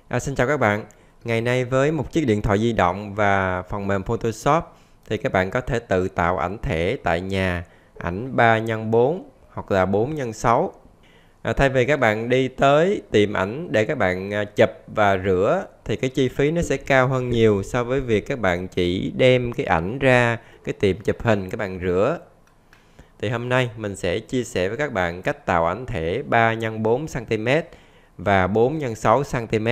Xin chào các bạn. Ngày nay với một chiếc điện thoại di động và phần mềm Photoshop thì các bạn có thể tự tạo ảnh thể tại nhà, ảnh 3x4 hoặc là 4x6. Thay vì các bạn đi tới tiệm ảnh để các bạn chụp và rửa thì cái chi phí nó sẽ cao hơn nhiều so với việc các bạn chỉ đem cái ảnh ra cái tiệm chụp hình các bạn rửa. Thì hôm nay mình sẽ chia sẻ với các bạn cách tạo ảnh thể 3x4 cm và 4x6 cm.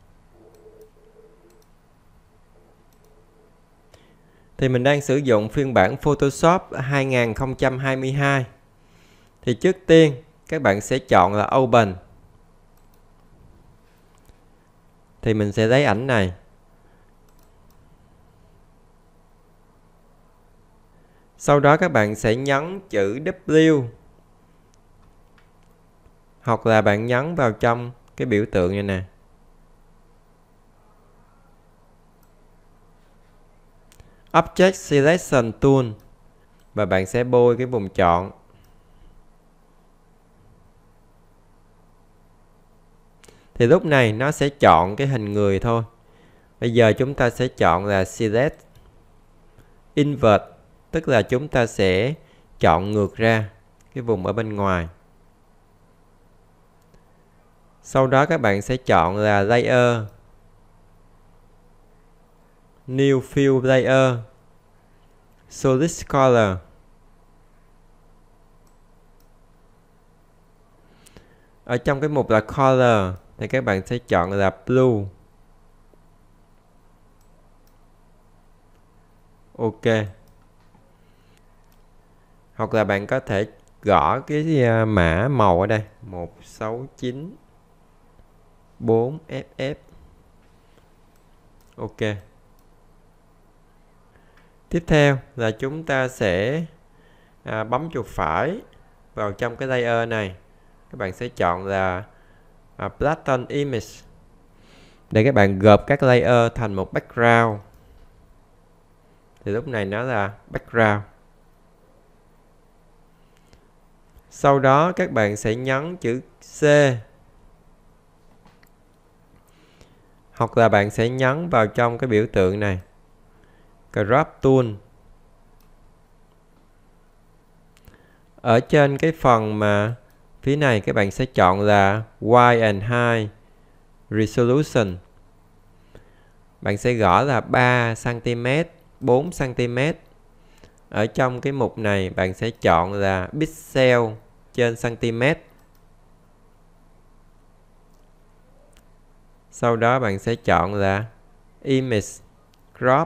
Thì mình đang sử dụng phiên bản Photoshop 2022. Thì trước tiên các bạn sẽ chọn là Open. Thì mình sẽ lấy ảnh này. Sau đó các bạn sẽ nhấn chữ W. Hoặc là bạn nhấn vào trong cái biểu tượng này nè. Object Selection Tool. Và bạn sẽ bôi cái vùng chọn. Thì lúc này nó sẽ chọn cái hình người thôi. Bây giờ chúng ta sẽ chọn là Select Invert. Tức là chúng ta sẽ chọn ngược ra cái vùng ở bên ngoài. Sau đó các bạn sẽ chọn là Layer, New Fill Layer, Solid Color. Ở trong cái mục là Color thì các bạn sẽ chọn là Blue. Ok. Hoặc là bạn có thể gõ cái mã màu ở đây 1694FF. Ok. Tiếp theo là chúng ta sẽ bấm chuột phải vào trong cái layer này. Các bạn sẽ chọn là Flatten Image để các bạn gộp các layer thành một background. Thì lúc này nó là background. Sau đó các bạn sẽ nhấn chữ C. Hoặc là bạn sẽ nhấn vào trong cái biểu tượng này. Crop Tool. Ở trên cái phần mà phía này các bạn sẽ chọn là Wide and High Resolution. Bạn sẽ gõ là 3cm, 4cm. Ở trong cái mục này bạn sẽ chọn là Pixel trên cm. Sau đó bạn sẽ chọn là Image Crop.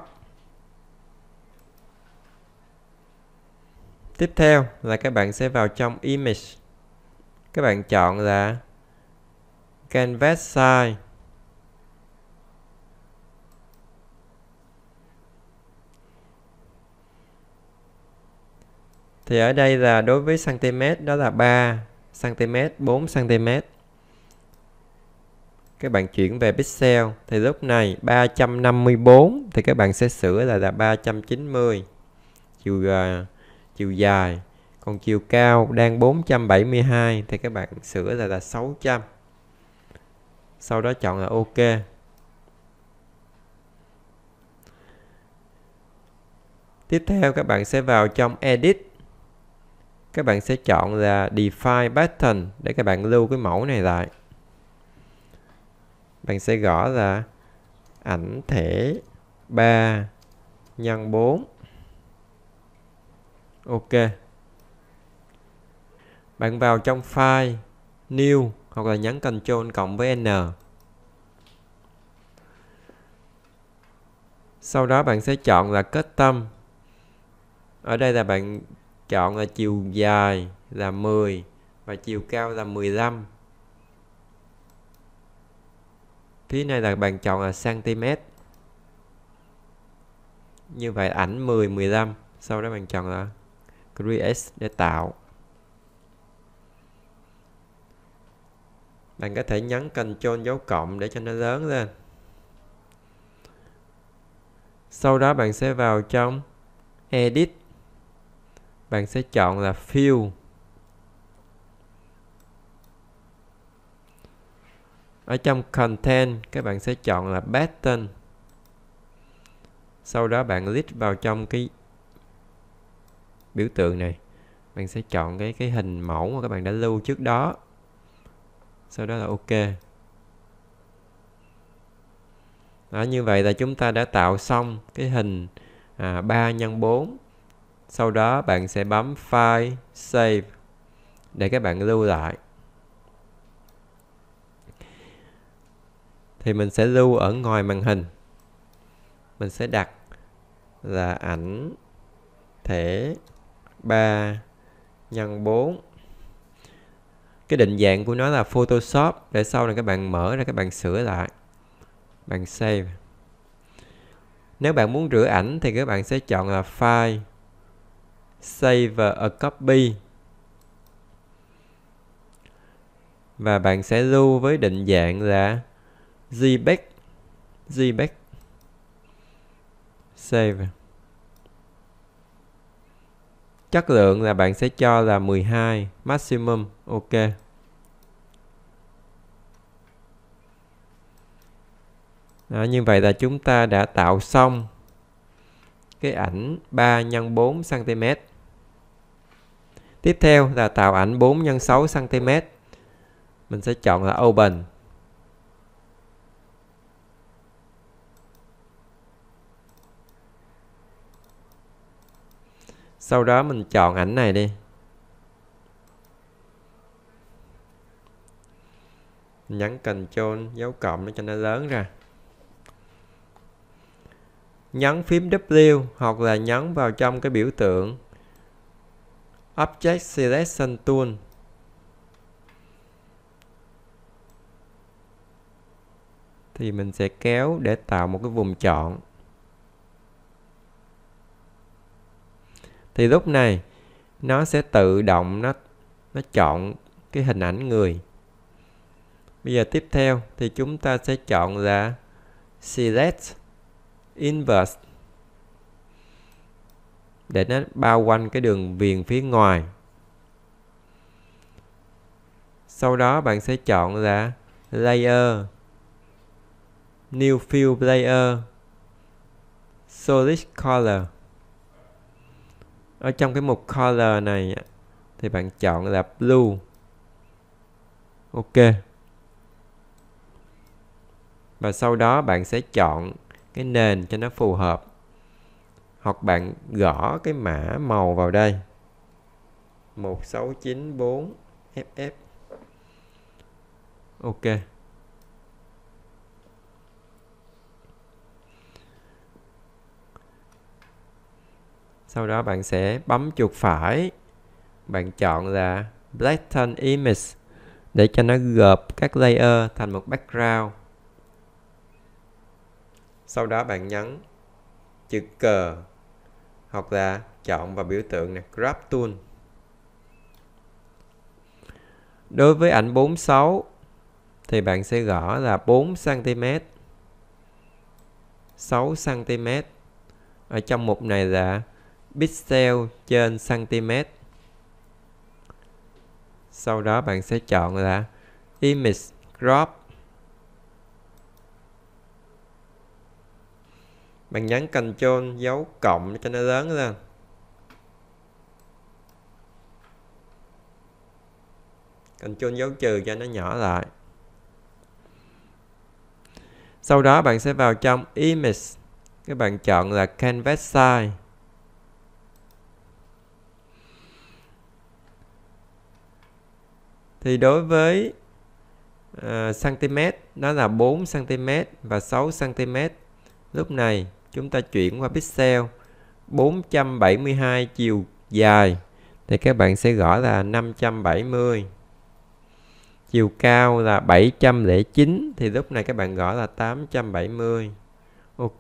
Tiếp theo là các bạn sẽ vào trong Image. Các bạn chọn là Canvas Size. Thì ở đây là đối với cm đó là 3cm, 4cm. Các bạn chuyển về pixel thì lúc này 354 thì các bạn sẽ sửa là 390 chiều dài. Còn chiều cao đang 472 thì các bạn sửa là 600. Sau đó chọn là OK. Tiếp theo các bạn sẽ vào trong Edit. Các bạn sẽ chọn là Define Pattern để các bạn lưu cái mẫu này lại. Bạn sẽ gõ là ảnh thể 3x4. Ok. Bạn vào trong File, New hoặc là nhấn Ctrl cộng với N. Sau đó bạn sẽ chọn là Custom. Ở đây là bạn chọn là chiều dài là 10 và chiều cao là 15. Phía này là bạn chọn là cm. Như vậy ảnh 10, 15. Sau đó bạn chọn là Create để tạo. Bạn có thể nhấn Ctrl dấu cộng để cho nó lớn lên. Sau đó bạn sẽ vào trong Edit. Bạn sẽ chọn là Fill. Ở trong content các bạn sẽ chọn là pattern. Sau đó bạn click vào trong cái biểu tượng này. Bạn sẽ chọn cái hình mẫu mà các bạn đã lưu trước đó. Sau đó là OK. Đó, như vậy là chúng ta đã tạo xong cái hình 3x4. Sau đó bạn sẽ bấm File, Save để các bạn lưu lại. Thì mình sẽ lưu ở ngoài màn hình. Mình sẽ đặt là ảnh thể 3x4. Cái định dạng của nó là Photoshop, để sau này các bạn mở ra các bạn sửa lại. Bạn save. Nếu bạn muốn rửa ảnh thì các bạn sẽ chọn là File, Save a Copy. Và bạn sẽ lưu với định dạng là JPEG. Save. Chất lượng là bạn sẽ cho là 12 maximum. OK. Đó, như vậy là chúng ta đã tạo xong cái ảnh 3x4 cm. Tiếp theo là tạo ảnh 4x6 cm. Mình sẽ chọn là Open. Sau đó mình chọn ảnh này đi. Nhấn Ctrl dấu cộng để cho nó lớn ra. Nhấn phím W hoặc là nhấn vào trong cái biểu tượng Object Selection Tool. Thì mình sẽ kéo để tạo một cái vùng chọn. Thì lúc này nó sẽ tự động nó chọn cái hình ảnh người. Bây giờ tiếp theo thì chúng ta sẽ chọn là Select Inverse để nó bao quanh cái đường viền phía ngoài. Sau đó bạn sẽ chọn là Layer, New Fill Layer, Solid Color. Ở trong cái mục Color này thì bạn chọn là Blue. OK. Và sau đó bạn sẽ chọn cái nền cho nó phù hợp. Hoặc bạn gõ cái mã màu vào đây. 1694 FF. OK. Sau đó bạn sẽ bấm chuột phải. Bạn chọn là Flatten Image để cho nó gộp các layer thành một background. Sau đó bạn nhấn chữ cờ hoặc là chọn vào biểu tượng này, Crop Tool. Đối với ảnh 46 thì bạn sẽ gõ là 4 cm, 6 cm. Ở trong mục này là pixel trên cm. Sau đó bạn sẽ chọn là Image Crop. Bạn nhấn Ctrl dấu cộng cho nó lớn lên. Ctrl dấu trừ cho nó nhỏ lại. Sau đó bạn sẽ vào trong Image. Các bạn chọn là Canvas Size. Thì đối với cm nó là 4 cm và 6 cm. Lúc này chúng ta chuyển qua pixel 472 chiều dài thì các bạn sẽ gõ là 570. Chiều cao là 709 thì lúc này các bạn gõ là 870. OK.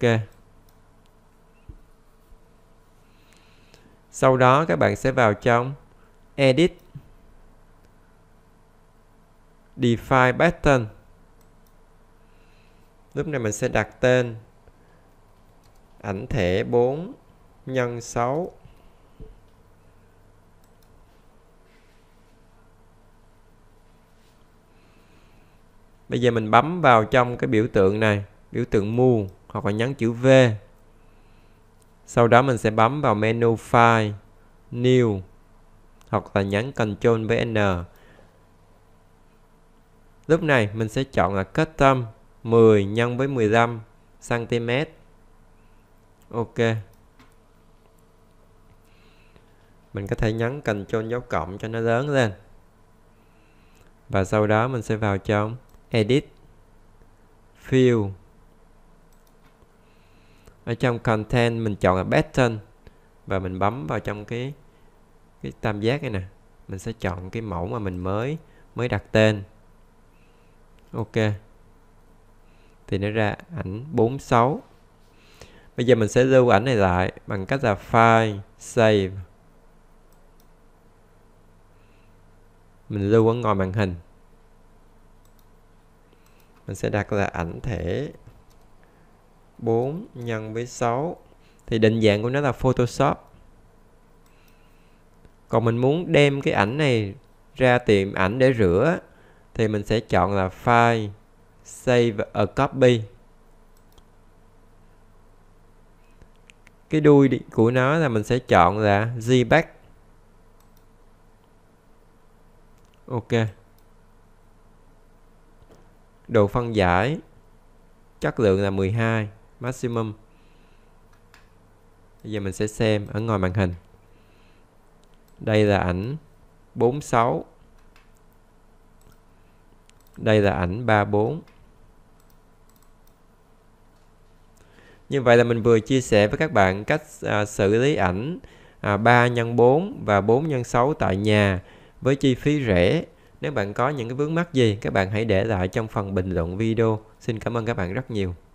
Sau đó các bạn sẽ vào trong Edit, Define Pattern. Lúc này mình sẽ đặt tên ảnh thể 4x6. Bây giờ mình bấm vào trong cái biểu tượng này, biểu tượng Move hoặc là nhấn chữ V. Sau đó mình sẽ bấm vào menu File, New hoặc là nhấn Ctrl với N. Lúc này mình sẽ chọn là Custom 10 x 15 cm. Ok. Mình có thể nhấn Ctrl dấu cộng cho nó lớn lên. Và sau đó mình sẽ vào trong Edit, Fill. Ở trong Content mình chọn là Pattern và mình bấm vào trong cái tam giác này nè. Mình sẽ chọn cái mẫu mà mình mới đặt tên. Ok. Thì nó ra ảnh 46. Bây giờ mình sẽ lưu ảnh này lại bằng cách là File, Save. Mình lưu ở ngoài màn hình. Mình sẽ đặt là ảnh thể 4 x 6. Thì định dạng của nó là Photoshop. Còn mình muốn đem cái ảnh này ra tìm ảnh để rửa thì mình sẽ chọn là File, Save a Copy. Cái đuôi của nó là mình sẽ chọn là JPEG. Ok. Độ phân giải, chất lượng là 12, maximum. Bây giờ mình sẽ xem ở ngoài màn hình. Đây là ảnh 46. Đây là ảnh 34. Như vậy là mình vừa chia sẻ với các bạn cách xử lý ảnh 3x4 và 4x6 tại nhà với chi phí rẻ. Nếu bạn có những cái vướng mắc gì, các bạn hãy để lại trong phần bình luận video. Xin cảm ơn các bạn rất nhiều.